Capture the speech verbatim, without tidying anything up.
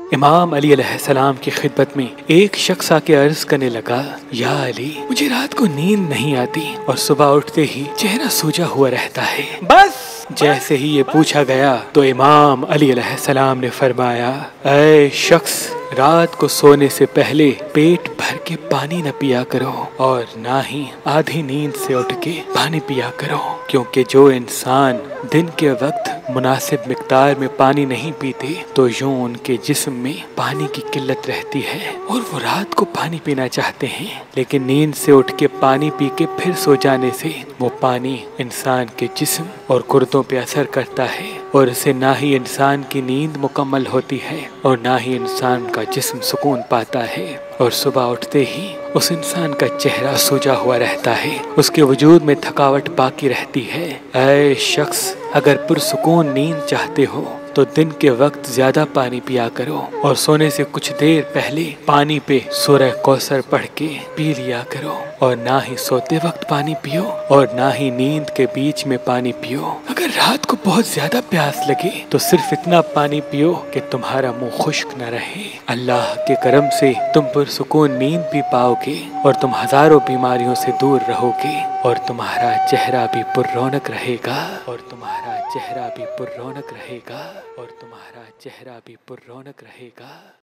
इमाम अली अलैहिस्सलाम की खिदमत में एक शख्स आके अर्ज करने लगा, या अली, मुझे रात को नींद नहीं आती और सुबह उठते ही चेहरा सूजा हुआ रहता है। बस जैसे ही ये पूछा गया तो इमाम अली अलैहिस्सलाम ने फरमाया, ऐ शख्स, रात को सोने से पहले पेट भर के पानी न पिया करो और ना ही आधी नींद से उठ के पानी पिया करो, क्योंकि जो इंसान दिन के वक्त मुनासिब मिकदार में पानी नहीं पीते तो यूं उनके जिस्म में पानी की किल्लत रहती है और वो रात को पानी पीना चाहते हैं, लेकिन नींद से उठ के पानी पी के फिर सो जाने से वो पानी इंसान के जिस्म और गुर्दों पे असर करता है और इससे ना ही इंसान की नींद मुकम्मल होती है और ना ही इंसान का जिस्म सुकून पाता है और सुबह उठते ही उस इंसान का चेहरा सूजा हुआ रहता है, उसके वजूद में थकावट बाकी रहती है। ऐ शख्स, अगर पुरसुकून नींद चाहते हो तो दिन के वक्त ज्यादा पानी पिया करो और सोने से कुछ देर पहले पानी पे सूरह कौसर पढ़ के पी लिया करो और ना ही सोते वक्त पानी पियो और ना ही नींद के बीच में पानी पियो। अगर रात को बहुत ज्यादा प्यास लगे तो सिर्फ इतना पानी पियो कि तुम्हारा मुंह खुश्क न रहे। अल्लाह के करम से तुम पुरसुकून नींद भी पाओगे और तुम हजारों बीमारियों से दूर रहोगे और तुम्हारा चेहरा भी पुररौनक रहेगा और तुम्हारा चेहरा भी पुररौनक रहेगा और तुम्हारा चेहरा भी पुररौनक रहेगा।